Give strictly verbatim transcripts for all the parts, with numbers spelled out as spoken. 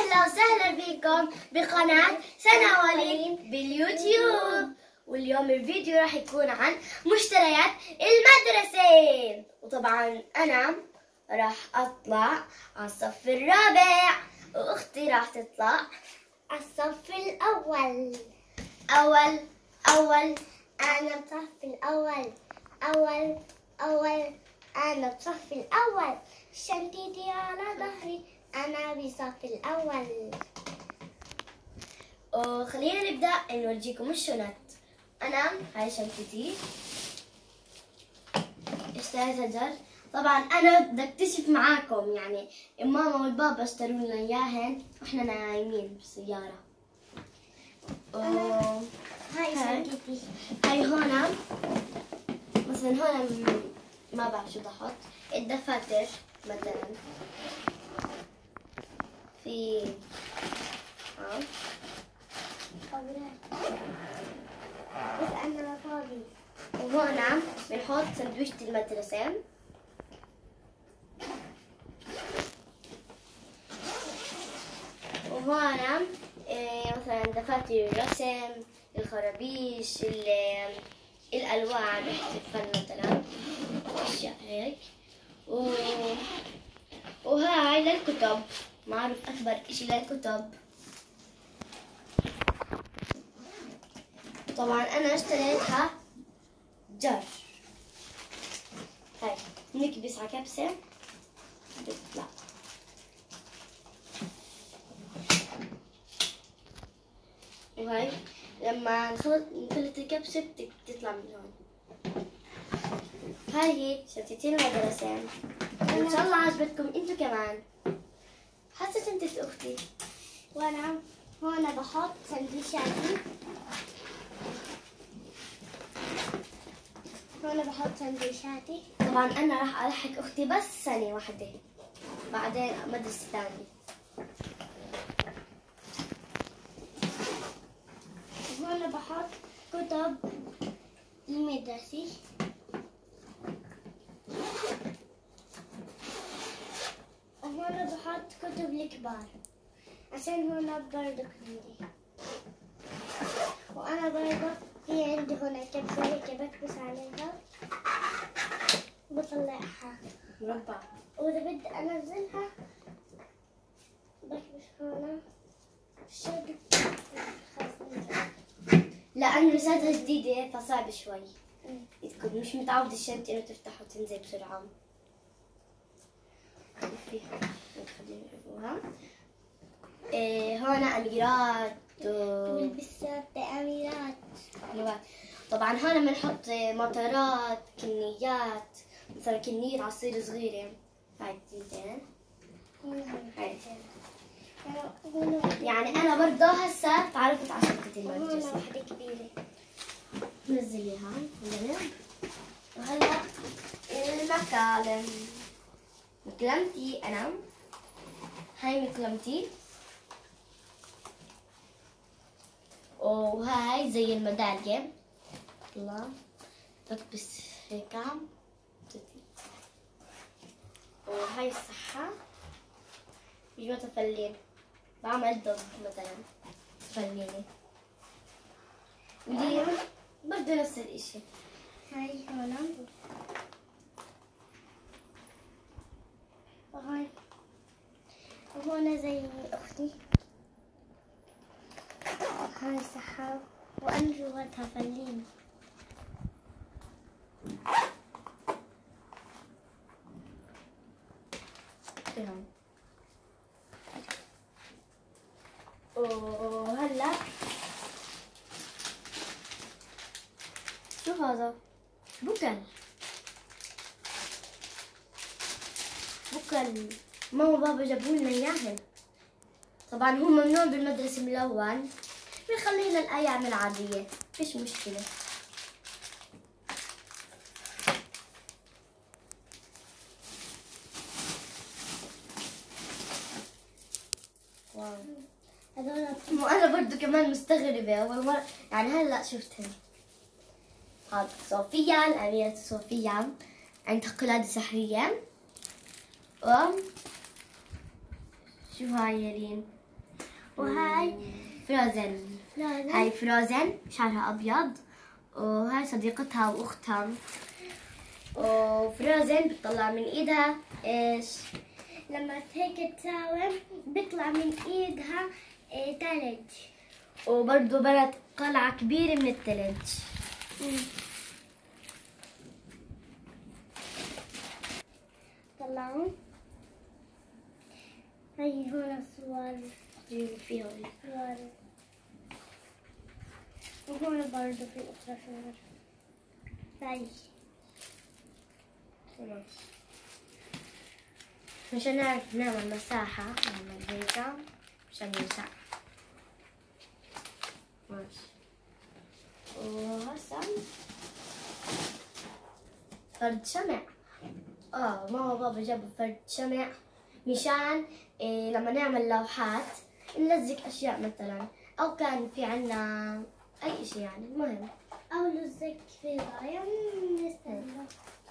أهلا وسهلا بكم بقناة سنة وليد باليوتيوب. واليوم الفيديو راح يكون عن مشتريات المدرسة. وطبعا أنا راح أطلع على الصف الرابع وأختي راح تطلع على الصف الأول. أول أول أنا بصف الأول. أول أول أنا بصف الأول. شنطتي على ظهري. أنا بصف الأول. وخلينا نبدأ نورجيكم الشنط. أنا هاي شنطتي اشتريتها جر. طبعا أنا بدي أكتشف معاكم، يعني ماما والبابا اشتروا لنا إياهن وإحنا نايمين بالسيارة. أنا هاي شنطتي. هاي هنا مثلا هنا ما بعرف شو بدي أحط الدفاتر مثلا في اه بس أنا ما فاضي. وهنا بنحط سندويشة المدرسة. وهنا إيه مثلا دفاتر الرسم، الخرابيش، ال- الألوان، الفن مثلا، أشياء هيك. و... وهاي للكتب، معروف أكبر إشي للكتب. طبعا أنا اشتريتها جر. هاي نكبس على كبسة بتطلع. وهاي لما نخلط نفلت الكبسة بت- بتطلع من هون. هاي هي شنطتي المدرسة. إن شاء الله عجبتكم انتو كمان. حسيت شنطة أختي. وأنا هون بحط سندويشاتي. هون بحط سندويشاتي. طبعا أنا راح ألحق أختي بس سنة واحدة، بعدين مدرسة ثانية. هون بحط كتب المدرسة. وهون بحط كتب الكبار عشان هون برضو عندي. وأنا برضو في عندي هون كبسة هيك بكبس عليها وبطلعها. مربع. وإذا بدي أنزلها بكبس هون شد. لأنه لساتها جديدة فصعب شوي. تكون مش متعودة الشنطة إنه تفتح وتنزل بسرعة. فيها نخليها. إيه هون أميرات و... والبسات أميرات. حلوات. طبعا هون بنحط مطرات، كنيات، مثلا كنية عصير صغيرة. هاي تنتين. هاي. يعني أنا برضه هسا تعرفت على شنطة المدرسة. وهون وحدة كبيرة. نزليها جنب. وهلا المكالم. مكلمتي أنا. هاي مكلمتي. وهاي زي الميدالية. الله بكبس هيك. وهاي الصحة. يجوا تفلين. بعمل ضب مثلا تفليني. ودي برضه نفس الاشي. هاي هون. وهاي وهون زي أختي. هاي سحاب. وأنا جواتها فلين. تمام. وهلا شو هذا؟ بكل بكل ماما وبابا جابوا لنا اياهن. طبعا هو ممنوع بالمدرسة ملون، بنخليه للأيام العادية، فيش مشكلة. واو. هذول وأنا برضو كمان مستغربة أول مرة، يعني هلا شفتهم. هذا صوفيا، الأميرة صوفيا عندها قلادة سحرية. و شو هاي يا ريم؟ وهاي فروزن. فروزن. هاي فروزن شعرها أبيض، وهاي صديقتها وأختها. وفروزن بتطلع من إيدها إيش؟ لما هيك تساوم بيطلع من ايدها إيه تلج. وبرضه بنت قلعة كبيرة من الثلج. طلعوا. هاي هون صور فيها صور وهون برضه في أخرى صور. هاي مشان نعرف نعمل مساحة نعمل هيك مشان يوسع. ماشي. وهسا فرد شمع. اه ماما وبابا جابوا فرد شمع مشان إيه لما نعمل لوحات نلزق اشياء مثلا، او كان في عنا اي اشي يعني المهم. أو لزق في ضايع نستنى.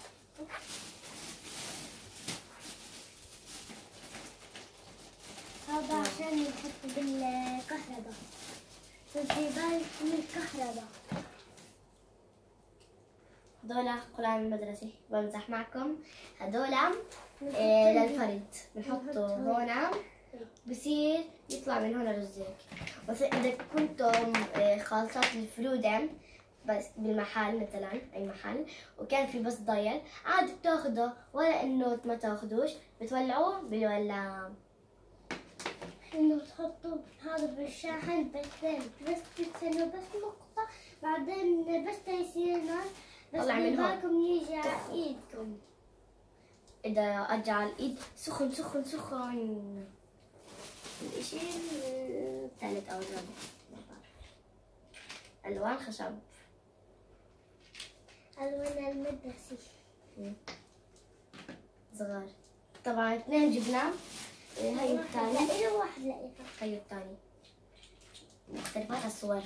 هذا عشان يحط بالكهرباء. في بالك من الكهرباء. هذولا قلام المدرسة بمزح معكم. هذولا إيه للفرد بنحطه هون بصير يطلع من هون رزاق. بس إذا كنتم إيه خالصات الفرودة بس بالمحل مثلا أي محل وكان في بس ضايل عادي بتاخده، ولا إنه ما تاخدوش بتولعوه بالولا إنه تحطوا هذا بالشاحن بس بس تستنوا بس نقطة، بعدين بس تيصير نار بس طلع من هون. بالكم يجي على إيدكم. إذا أجى على الإيد سخن سخن سخن. الإشي الثالث أو الرابع ألوان خشب. ألوان المدرسة صغار. طبعا اثنين جبناه. هاي الثاني. لا إله واحد لإلها. هاي الثاني مختلفات الصور.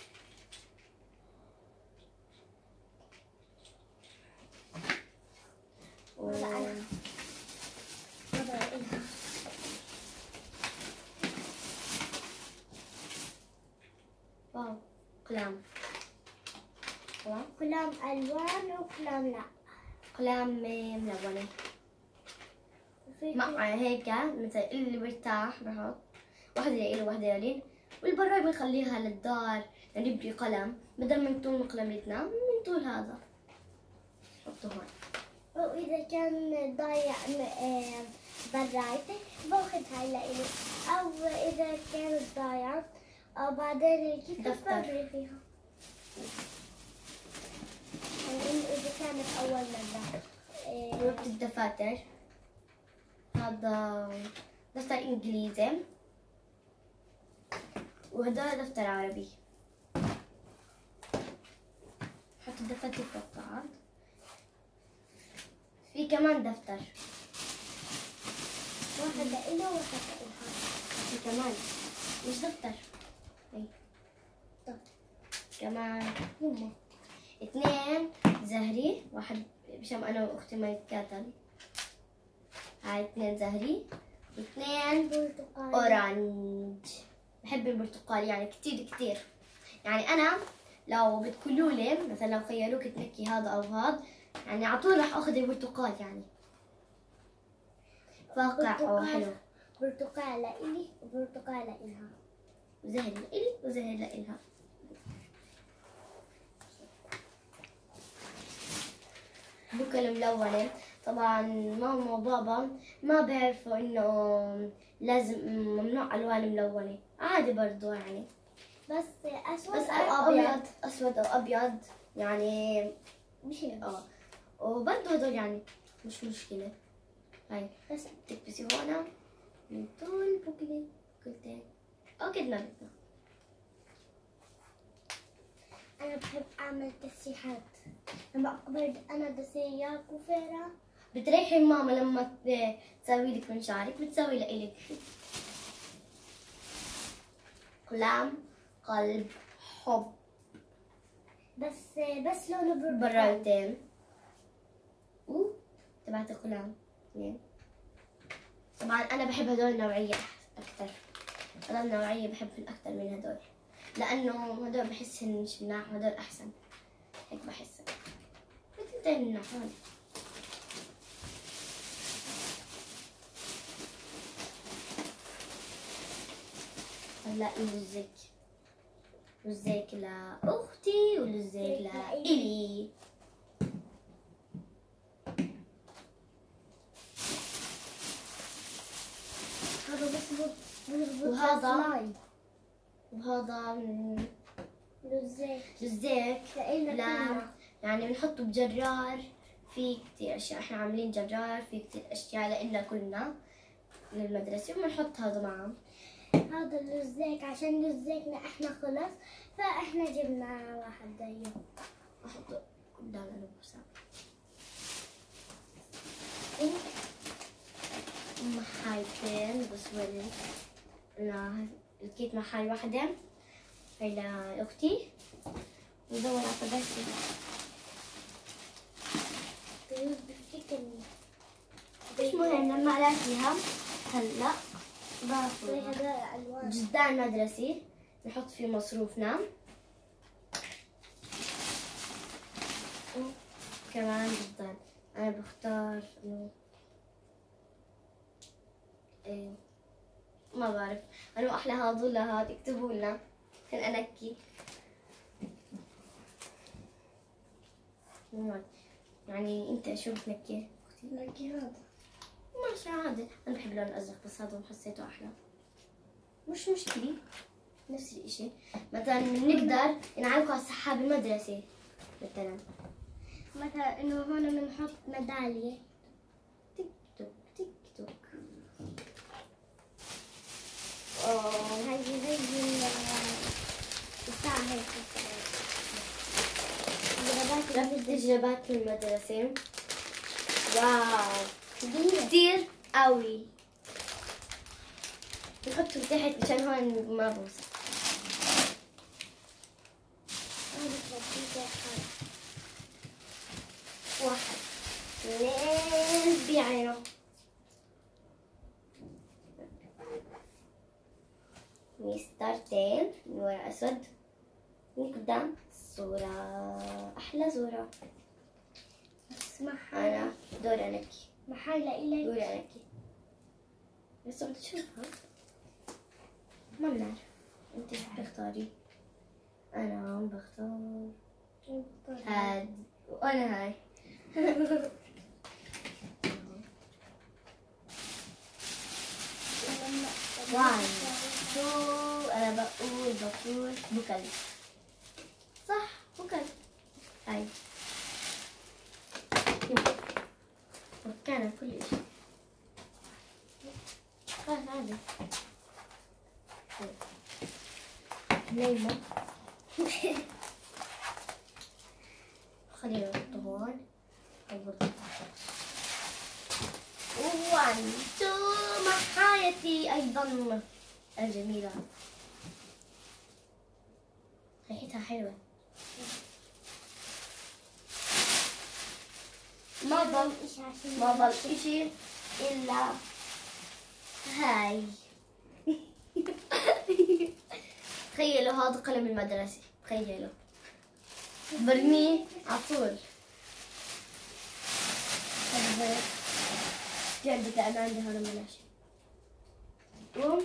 و... هذا أنا. هذا لإلها. واو قلام. قلام كلام ألوان وكلام لا. قلام ملونة وفي مع هيك مثل اللي برتاح بحط واحدة لإله واحدة لين، والبراي بنخليها للدار لنبري قلم بدل ما نطول قلمتنا بنطول هذا نحطه هون. وإذا كان ضايع م- برايتي باخذ هاي لإلي، أو إذا كانت ضايعة أو بعدين الكتاب دفتر. ببري فيها. يعني إذا كانت أول مرة إيه، جبت الدفاتر. هذا دفتر إنجليزي وهذا دفتر عربي. حط الدفاتر فوق بعض. في كمان دفتر. واحد لإله وواحد لإلها. في كمان مش دفتر. هي طب. كمان هما اثنين زهري، واحد بشام أنا وأختي ما يتكاتل. هاي اثنين زهري واثنين برتقالي. أورانج. بحب البرتقال يعني كتير كتير. يعني أنا لو بتقولوا لي مثلا لو خيروك تنكي هذا أو هذا يعني على طول راح أخذ البرتقال يعني فاقع أو برتقال. حلو. برتقال لإلي وبرتقال لإلها. وزهر لإلي وزهر لإلها. بوكا الملونة طبعا ماما وبابا ما بيعرفوا إنه لازم ممنوع ألوان ملونة، عادي برضو يعني بس أسود بس أو أبيض أبيض. أسود أو أبيض يعني مش مش. اه. وبرضو هدول يعني مش مشكلة. هاي بس تكبسي هون من طول بوكلي قلتين أو كده ما بدنا. أنا بحب أعمل تسريحات. لما أكبر أنا دسية كوفيرة. بتريحي ماما لما ت- تسوي لك من شعرك بتسوي لإلك قلام قلب حب بس بس لونه برتقالي. برايتين و تبعت قلام اثنين. طبعا أنا بحب هدول النوعية أكثر. الشغلات النوعية بحبهم أكثر من هدول، لأنه هدول بحسهم مش مناح وهدول أحسن، هيك بحس مثل مناح هون. هلا اللزيك لزيك لأختي ولزيك لإلي. هذا بس وهذا وهذا لزيك لزيك لإلنا لا كلنا. يعني بنحطه بجرار، في كتير أشياء، إحنا عاملين جرار في كتير أشياء لإلنا كلنا للمدرسة وبنحط هذا معه. هذا اللزيك عشان لزيكنا احنا خلص، فاحنا جبنا واحد زيه. أحطه قدام البوسة. محايتين بس ولد لا لقيت محاي واحدة هاي لأختي ودور على فداكي. بيوت بفتكرني مش مهم لما ألاقيها هلا زي باخذ هذول الألوان. جدان مدرسي نحط فيه مصروفنا، كمان جدان أنا بختار إنه إيه ما بعرف أنا أحلى هاد ولا هاد، اكتبوا لنا كان أنكي يعني أنت شو بتنكي؟ نكي هذا ماشي عادي، أنا بحب اللون الأزرق بس هذا حسيته أحلى، مش مشكلة نفس الإشي. مثلا بنقدر نعلقه على السحاب المدرسة مثلا مثلا إنه هون بنحط ميدالية. تيك توك تيك توك. أوه هاي زي ال- الساعة هيك رفت جرابات المدرسة. واو كبيرة. كتير قوي، بنحطهم تحت مشان هون ما بوصل. واحد اثنين بعينه مسطرتين من ورا أسود من قدام صورة، أحلى صورة. اسمع أنا دور أنكي محل لإلك. دور أنكي بس عم تشوفها ما بنعرف أنت شو بتختاري. أنا عم بختار هاد وأنا هاي. وان تو أنا بقول بقول بكل صح بكل هاي مكانة كل شيء خلاص عادي نايمة. خلينا نحطه هون وان تو محايتي أيضا الجميلة ريحتها حلوة. ما ضل ما ضل إشي إلا هاي. تخيلوا هذا قلم المدرسة، تخيلوا برميه على طول. جدك أنا عندي هون ملاشي قوم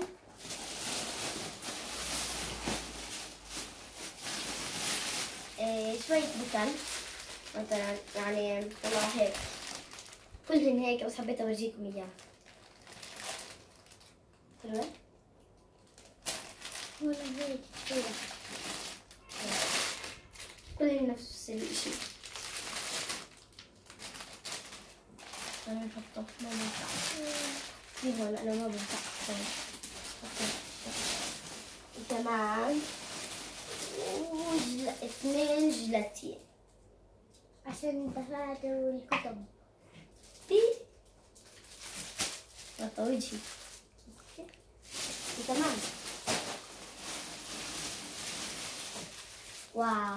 إيه شوية بكل مثلا يعني طلع هيك كلهن هيك بس حبيت أورجيكم إياها. حلوة هون هيك كثيرة. كلهن نفس الشيء. أنا نحطه ما بنفع في هون أنا ما بنفع كمان وجل... اثنين جلاتين عشان الدفاتر والكتب. دي غطى وجهي وكمان واو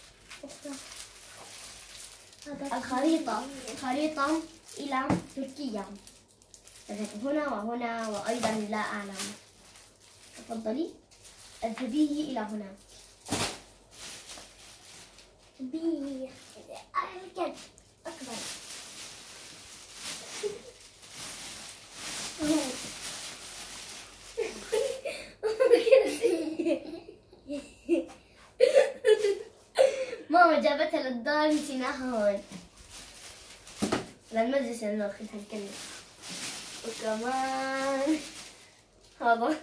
الخريطة خريطة إلى تركيا هنا وهنا وأيضا لا أعلم تفضلي اذهبي إلى هناك. بي الكلب أكبر. ماما جابتها للدار نسيناها هون للمدرسة ناخذها الكلب. وكمان هذا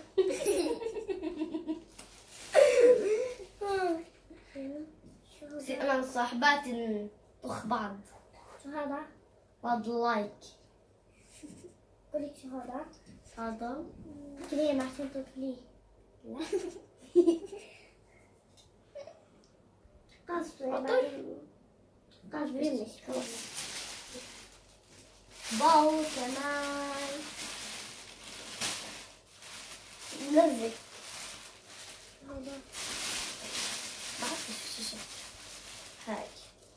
أنا والصاحبات نطخ بعض. شو هذا؟ بعض لايك. قولي شو هذا؟ هذا كريم عشان تاكليه. لا قص عطر. قص برمش خلاص. باو كمان نزل. هذا بعرف شو الشيشة هاي.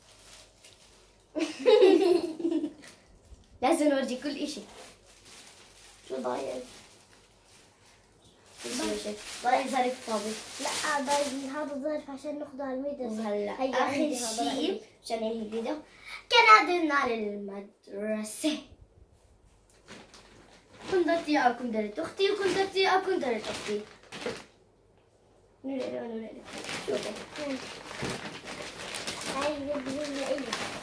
لازم نورجي كل اشي. شو ضايل؟ ضايل ظرف فاضي. لا باقي هذا ظرف عشان ناخذه على المدرسة. وهلا هيا اخر عندي هذا شيء رأيي. عشان ننهي الفيديو كنادلنا للمدرسة. كندرتي او كندرت اختي وكندرتي او كندرت اختي. نوري نوري شوفي. هاي بدون لإلي.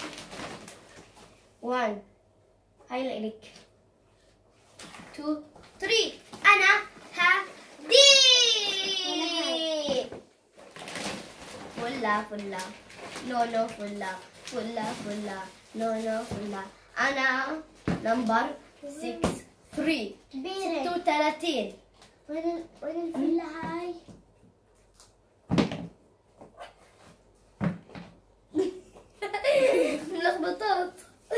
واحد هاي لإلك. تو ثري أنا هدي. فلا فلا نو نو فلا فلا فلا نو نو فلا. أنا نمبر ستة ثلاثة كبيرة. ستة وثلاثين. وين وين الفلة هاي؟ ملخبطات.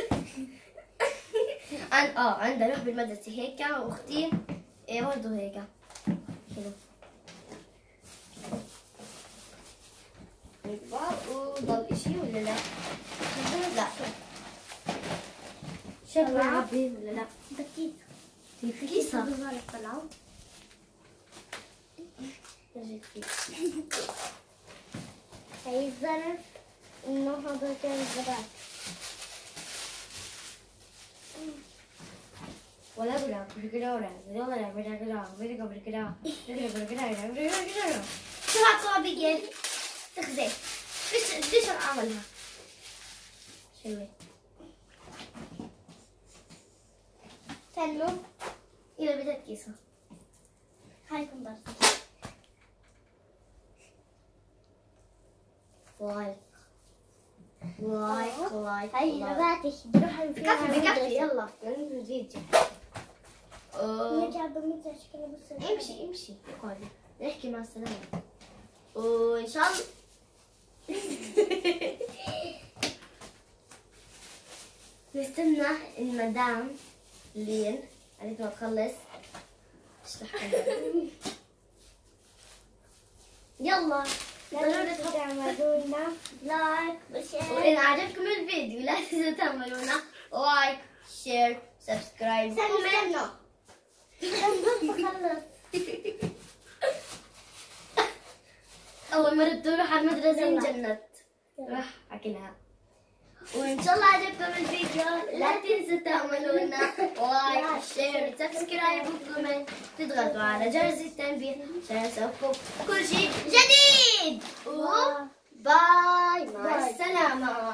عن اه عندها روح بالمدرسة هيك واختي ايه برضه هيك كده. وضل اشي ولا لا؟ لا شكله عبي ولا لا؟ بكيت. في كيسة. بظهر طلعوا. هاي الظرف إنه هذا كان الزباط. ولا بلا برجلا ولا ولا ولا برجلا برجلا برجلا برجلا برجلا برجلا. شو هالطابقة؟ تخزي. ليش ليش أنا أعملها؟ شوي. تلو. إذا بدك كيسة. هاي كنبرت. لايك لايك لايك. هاي لغاتك بروح بكفي بكفي يلا نزيد. نرجع بمتى شكله بس. امشي امشي اقعدي نحكي مع السلامة وإن شاء الله. نستنى المدام لين قالت ما تخلص تشرح لنا. يلا ضروري تعملوا لنا لايك وشير. وإن عجبكم الفيديو لا تنسوا تعملوا لنا لايك شير سبسكرايب استنوا استنوا بخلص. أول مرة تروح على المدرسة يلا. انجنت راح أكلها. وإن شاء الله عجبكم الفيديو لا تنسوا تعملوا لنا لايك شير سبسكرايب وكومنت. تضغطوا على جرس التنبيه عشان يوصلكم كل شيء جديد. وباي مع السلامة.